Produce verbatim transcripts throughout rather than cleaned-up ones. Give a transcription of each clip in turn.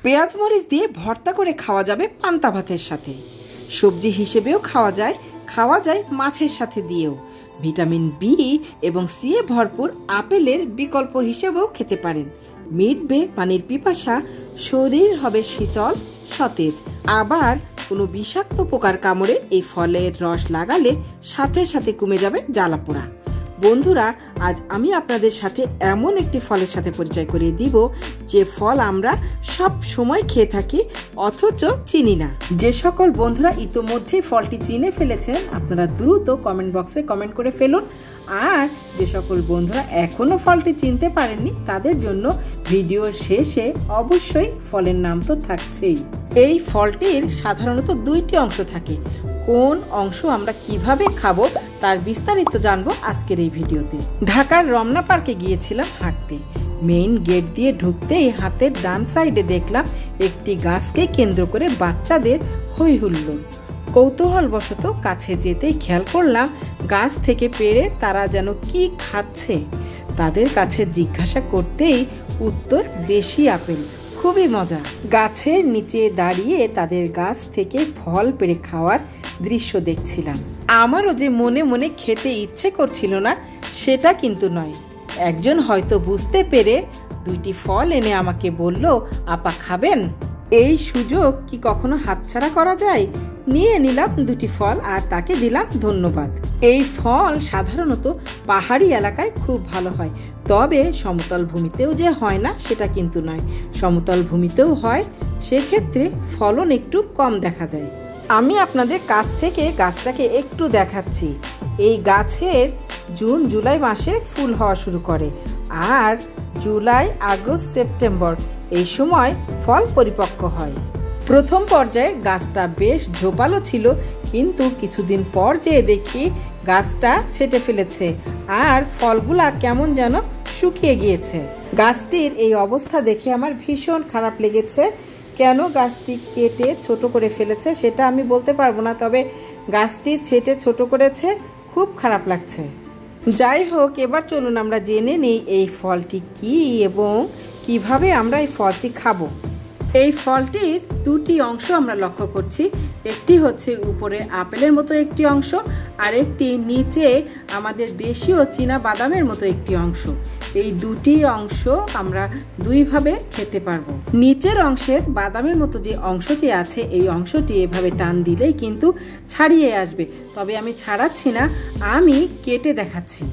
পেঁয়াজ মরিচ দিয়ে ভর্তা করে খাওয়া যাবে পান্তা ভাতের সাথে, সবজি হিসেবেও খাওয়া যায়, খাওয়া যায় মাছের সাথে দিয়েও। ভিটামিন বি এবং সি এ ভরপুর আপেলের বিকল্প হিসেবেও খেতে পারেন। মিটবে পানির পিপাসা, শরীর হবে শীতল সতেজ। আবার কোনো বিষাক্ত পোকার কামড়ে এই ফলের রস লাগালে সাথে সাথে কমে যাবে জ্বালাপোড়া। বন্ধুরা, আজ আমি আপনাদের সাথে এমন একটি ফলের সাথে পরিচয় করিয়ে দিব যে ফল আমরা সব সময় খেয়ে থাকি অথচ চিনি না। যে সকল বন্ধুরা ইতোমধ্যেই ফলটি চিনে ফেলেছেন আপনারা দ্রুত কমেন্ট বক্সে কমেন্ট করে ফেলুন। আর যে সকল বন্ধুরা এখনো ফলটি চিনতে পারেননি তাদের জন্য ভিডিও শেষে অবশ্যই ফলের নাম তো থাকছেই। এই ফলটির সাধারণত দুইটি অংশ থাকে। কোন অংশ আমরা কিভাবে খাবো তার বিস্তারিত জানবো আজকের এই ভিডিওতে। ঢাকার রমনা পার্কে গিয়েছিলাম হাঁটতে। মেইন গেট দিয়ে ঢুকতেই হাতের ডান সাইডে দেখলাম একটি গাছকে কেন্দ্র করে বাচ্চাদের হই হুল্লোড়। কৌতূহলবশত কাছে যেতেই খেয়াল করলাম গাছ থেকে পেড়ে তারা যেন কি খাচ্ছে। তাদের কাছে জিজ্ঞাসা করতেই উত্তর দেশি আপেল। খুবই মজা। গাছের নিচে দাঁড়িয়ে তাদের গাছ থেকে ফল পেড়ে খাওয়ার দৃশ্য দেখছিলাম। আমারও যে মনে মনে খেতে ইচ্ছে করছিল না সেটা কিন্তু নয়। একজন হয়তো বুঝতে পেরে দুইটি ফল এনে আমাকে বলল, আপা খাবেন? এই সুযোগ কি কখনো হাতছাড়া করা যায়? নিয়ে নিলাম দুটি ফল আর তাকে দিলাম ধন্যবাদ। এই ফল সাধারণত পাহাড়ি এলাকায় খুব ভালো হয়, তবে সমতল ভূমিতেও যে হয় না সেটা কিন্তু নয়। সমতল ভূমিতেও হয়, সেক্ষেত্রে ফলন একটু কম দেখা দেয়। আমি আপনাদের কাছ থেকে গাছটাকে একটু দেখাচ্ছি। এই গাছের জুন জুলাই মাসে ফুল হওয়া শুরু করে আর জুলাই আগস্ট সেপ্টেম্বর এই সময় ফল পরিপক্ক হয়। প্রথম পর্যায়ে গাছটা বেশ ঝোপালো ছিল, কিন্তু কিছুদিন পর যেয়ে দেখি গাছটা ছেটে ফেলেছে আর ফলগুলা কেমন যেন শুকিয়ে গিয়েছে। গাছটির এই অবস্থা দেখে আমার ভীষণ খারাপ লেগেছে। কেন গাছটি কেটে ছোট করে ফেলেছে সেটা আমি বলতে পারবো না, তবে গাছটি ছেটে ছোট করেছে, খুব খারাপ লাগছে। যাই হোক, এবার চলুন আমরা জেনে নিই এই ফলটি কি এবং কিভাবে আমরা এই ফলটি খাবো। এই ফলটির দুটি অংশ আমরা লক্ষ্য করছি। একটি হচ্ছে উপরে আপেলের মতো একটি অংশ আর একটি নিচে আমাদের দেশীয় চীনা বাদামের মতো একটি অংশ। এই দুটি অংশ আমরা দুইভাবে খেতে পারবো। নিচের অংশের বাদামের মতো যে অংশটি আছে এই অংশটি এভাবে টান দিলেই কিন্তু ছাড়িয়ে আসবে, তবে আমি ছাড়াচ্ছি না, আমি কেটে দেখাচ্ছি।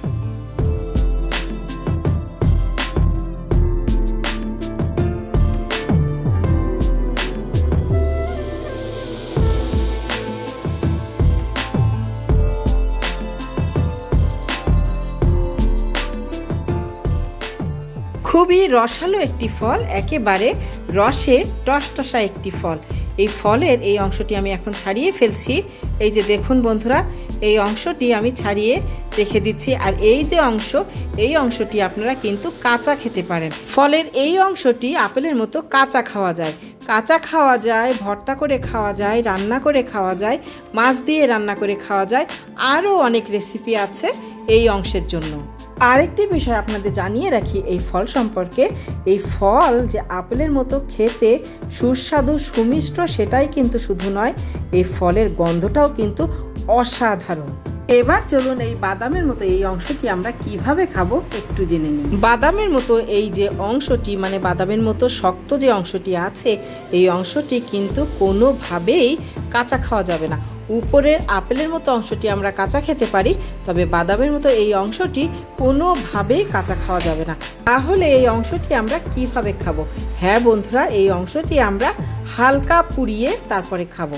খুবই রসালো একটি ফল, একেবারে রসে টসটসা একটি ফল। এই ফলের এই অংশটি আমি এখন ছাড়িয়ে ফেলছি। এই যে দেখুন বন্ধুরা, এই অংশটি আমি ছাড়িয়ে রেখে দিচ্ছি। আর এই যে অংশ, এই অংশটি আপনারা কিন্তু কাঁচা খেতে পারেন। ফলের এই অংশটি আপেলের মতো কাঁচা খাওয়া যায়, কাঁচা খাওয়া যায়, ভর্তা করে খাওয়া যায়, রান্না করে খাওয়া যায়, মাছ দিয়ে রান্না করে খাওয়া যায়, আরও অনেক রেসিপি আছে এই অংশের জন্য। আরেকটি বিষয় আপনাদের জানিয়ে রাখি এই ফল সম্পর্কে, এই ফল যে আপেলের মতো খেতে সুস্বাদু সুমিষ্ট সেটাই কিন্তু শুধু নয়, এই ফলের গন্ধটাও কিন্তু অসাধারণ। এবার চলুন এই বাদামের মতো এই অংশটি আমরা কিভাবে খাবো একটু জেনে নিই। বাদামের মতো এই যে অংশটি, মানে বাদামের মতো শক্ত যে অংশটি আছে, এই অংশটি কিন্তু কোনোভাবেই কাঁচা খাওয়া যাবে না। উপরের আপেলের মতো অংশটি আমরা কাঁচা খেতে পারি, তবে বাদামের মতো এই অংশটি কোনোভাবেই কাঁচা খাওয়া যাবে না। তাহলে এই অংশটি আমরা কিভাবে খাবো? হ্যাঁ বন্ধুরা, এই অংশটি আমরা হালকা পুড়িয়ে তারপরে খাবো।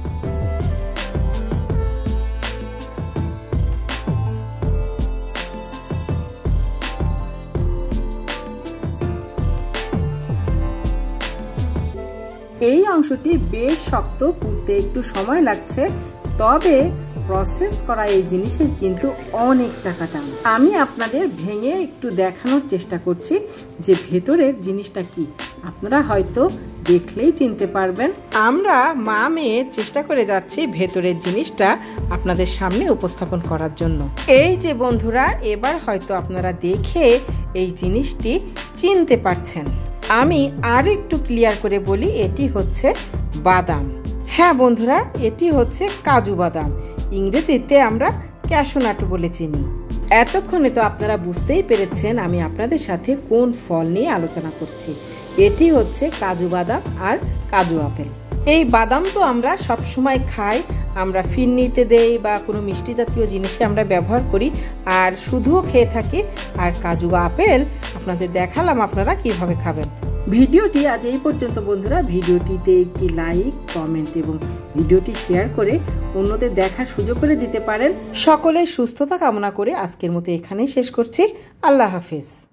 এই অংশটি বেশ শক্ত, পুড়তে একটু সময় লাগছে, তবে প্রসেস করা এই জিনিসের কিন্তু অনেক টাকা দাম। আমি আপনাদের ভেঙে একটু দেখানোর চেষ্টা করছি যে ভেতরের জিনিসটা কি। আপনারা হয়তো দেখলেই চিনতে পারবেন। আমরা মা মেয়ে চেষ্টা করে যাচ্ছি ভেতরের জিনিসটা আপনাদের সামনে উপস্থাপন করার জন্য। এই যে বন্ধুরা, এবার হয়তো আপনারা দেখে এই জিনিসটি চিনতে পারছেন। আমি আর একটু ক্লিয়ার করে বলি, এটি হচ্ছে বাদাম। হ্যাঁ বন্ধুরা, এটি হচ্ছে কাজু বাদাম, ইংরেজিতে আমরা ক্যাশনাট বলে চিনি। এতক্ষণে তো আপনারা বুঝতেই পেরেছেন আমি আপনাদের সাথে কোন ফল নিয়ে আলোচনা করছি। এটি হচ্ছে কাজু বাদাম আর কাজু আপেল। এই বাদাম তো আমরা সব সময় খাই, আমরা ফিরনিতে দেই বা কোনো মিষ্টি জাতীয় জিনিসে আমরা ব্যবহার করি, আর শুধুও খেয়ে থাকি। আর কাজু আপেল আপনাদের দেখালাম আপনারা কিভাবে খাবেন। ভিডিওটি আজ এই পর্যন্ত বন্ধুরা। ভিডিওটিতে একটি লাইক, কমেন্ট এবং ভিডিওটি শেয়ার করে অন্যদের দেখার সুযোগ করে দিতে পারেন। সকলের সুস্থতা কামনা করে আজকের মতো এখানেই শেষ করছি। আল্লাহ হাফেজ।